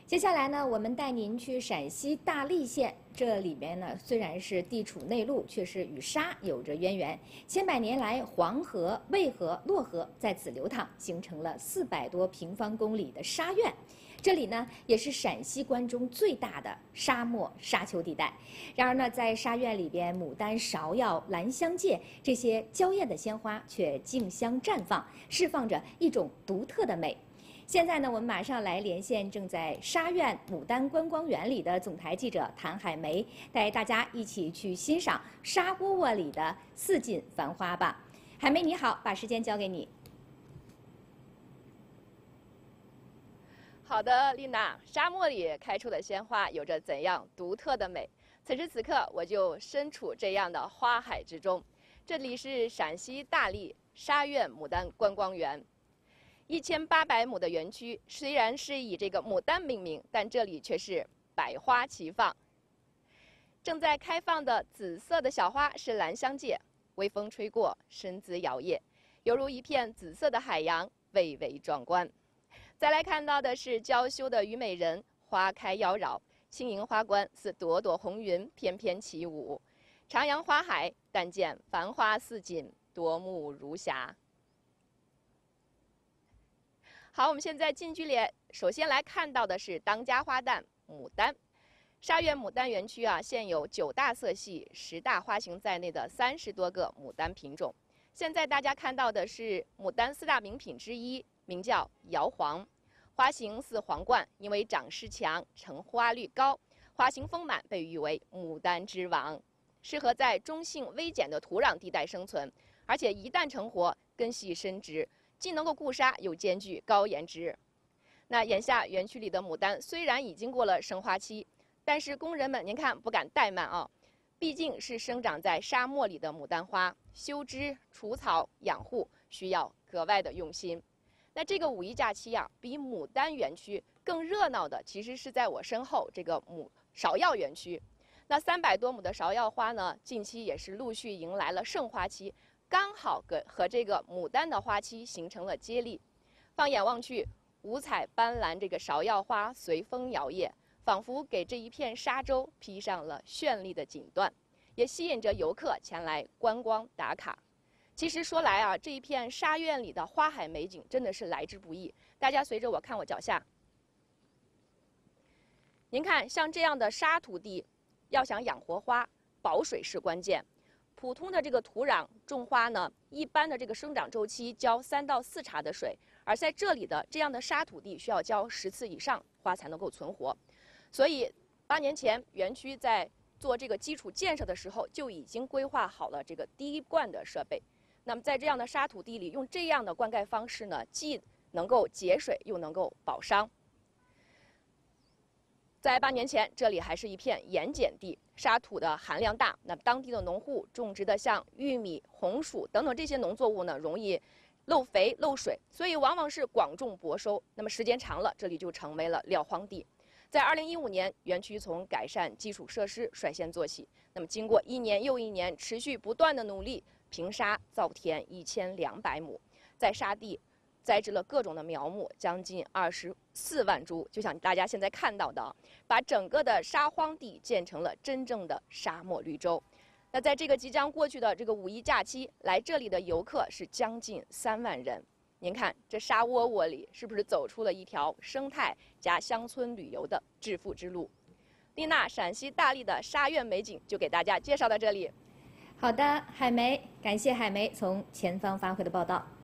接下来呢，我们带您去陕西大荔县，这里面呢虽然是地处内陆，却是与沙有着渊源。千百年来，黄河、渭河、洛河在此流淌，形成了400多平方公里的沙苑。这里呢，也是陕西关中最大的沙漠沙丘地带。然而呢，在沙苑里边，牡丹、芍药、兰香芥这些娇艳的鲜花却竞相绽放，释放着一种独特的美。现在呢，我们马上来连线正在沙苑牡丹观光园里的总台记者谭海梅，带大家一起去欣赏沙窝窝里的四锦繁花吧。海梅你好，把时间交给你。 好的，丽娜，沙漠里开出的鲜花有着怎样独特的美？此时此刻，我就身处这样的花海之中。这里是陕西大荔沙苑牡丹观光园。1800亩的园区虽然是以这个牡丹命名，但这里却是百花齐放。正在开放的紫色的小花是兰香芥，微风吹过，身姿摇曳，犹如一片紫色的海洋，蔚为壮观。再来看到的是娇羞的虞美人，花开妖娆，轻盈花冠似朵朵红云翩翩起舞。徜徉花海，但见繁花似锦，夺目如霞。好，我们现在近距离首先来看到的是当家花旦牡丹。沙苑牡丹园区啊，现有9大色系、10大花型在内的30多个牡丹品种。现在大家看到的是牡丹4大名品之一，名叫瑶黄。花型似皇冠，因为长势强、成花率高，花型丰满，被誉为牡丹之王，适合在中性微碱的土壤地带生存，而且一旦成活，根系深植。既能够固沙，又兼具高颜值。那眼下园区里的牡丹虽然已经过了生花期，但是工人们您看不敢怠慢啊，毕竟是生长在沙漠里的牡丹花，修枝、除草、养护需要格外的用心。那这个5一假期啊，比牡丹园区更热闹的，其实是在我身后这个芍药园区。那300多亩的芍药花呢，近期也是陆续迎来了盛花期。刚好和这个牡丹的花期形成了接力，放眼望去，五彩斑斓这个芍药花随风摇曳，仿佛给这一片沙洲披上了绚丽的锦缎，也吸引着游客前来观光打卡。其实说来啊，这一片沙苑里的花海美景真的是来之不易。大家随着我看我脚下，您看像这样的沙土地，要想养活花，保水是关键。普通的这个土壤种花呢，一般的这个生长周期浇3到4茬的水，而在这里的这样的沙土地需要浇10次以上，花才能够存活。所以8年前园区在做这个基础建设的时候，就已经规划好了这个滴灌的设备。那么在这样的沙土地里，用这样的灌溉方式呢，既能够节水，又能够保墒。在8年前，这里还是一片盐碱地，沙土的含量大。那当地的农户种植的像玉米、红薯等等这些农作物呢，容易漏肥漏水，所以往往是广种薄收。那么时间长了，这里就成为了撂荒地。在2015年，园区从改善基础设施率先做起。那么经过1年又1年持续不断的努力，平沙造田1200亩，在沙地栽植了各种的苗木，将近24万株，就像大家现在看到的，把整个的沙荒地建成了真正的沙漠绿洲。那在这个即将过去的这个5一假期，来这里的游客是将近3万人。您看这沙窝窝里是不是走出了一条生态加乡村旅游的致富之路？丽娜，陕西大荔的沙苑美景就给大家介绍到这里。 好的，海梅，感谢海梅从前方发回的报道。